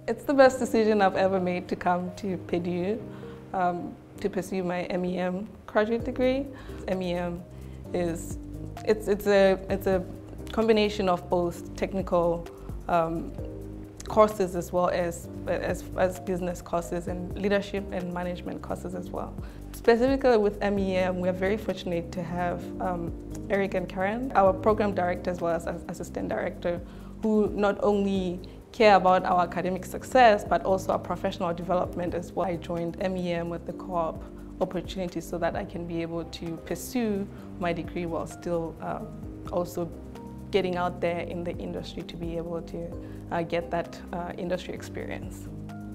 It's the best decision I've ever made to come to Purdue to pursue my MEM graduate degree. MEM is it's a combination of both technical courses as well as business courses and leadership and management courses as well. Specifically with MEM, we are very fortunate to have Eric and Karen, our program director as well as assistant director, who not only care about our academic success, but also our professional development as well. I joined MEM with the co-op opportunity so that I can be able to pursue my degree while still also getting out there in the industry to be able to get that industry experience.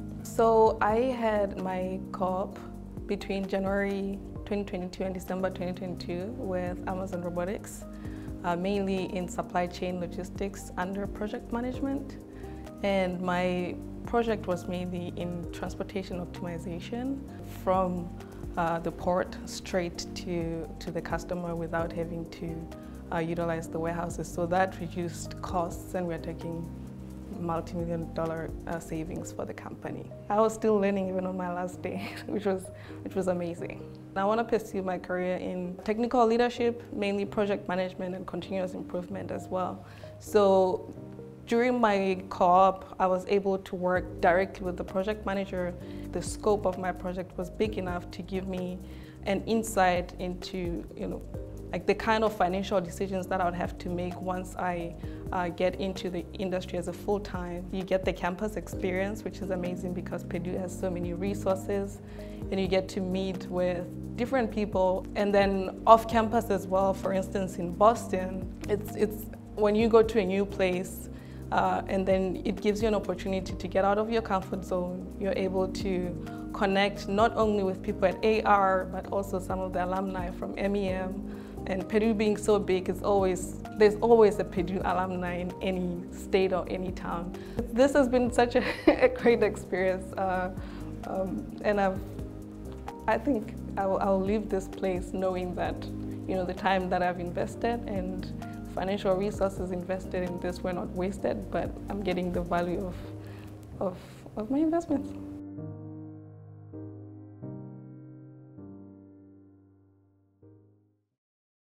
So I had my co-op between January 2022 and December 2022 with Amazon Robotics, mainly in supply chain logistics under project management. And my project was mainly in transportation optimization from the port straight to the customer without having to utilize the warehouses. So that reduced costs, and we're taking multi-million-dollar savings for the company. I was still learning even on my last day, which was amazing. I want to pursue my career in technical leadership, mainly project management and continuous improvement as well. So during my co-op, I was able to work directly with the project manager. The scope of my project was big enough to give me an insight into, like the kind of financial decisions that I would have to make once I get into the industry as a full-time. You get the campus experience, which is amazing because Purdue has so many resources, and you get to meet with different people. And then off campus as well, for instance, in Boston, it's when you go to a new place, and then it gives you an opportunity to get out of your comfort zone. You're able to connect not only with people at AR, but also some of the alumni from MEM. And Purdue being so big, there's always a Purdue alumni in any state or any town. This has been such a great experience, and I think I'll leave this place knowing that the time that I've invested and financial resources invested in this were not wasted, but I'm getting the value of my investments.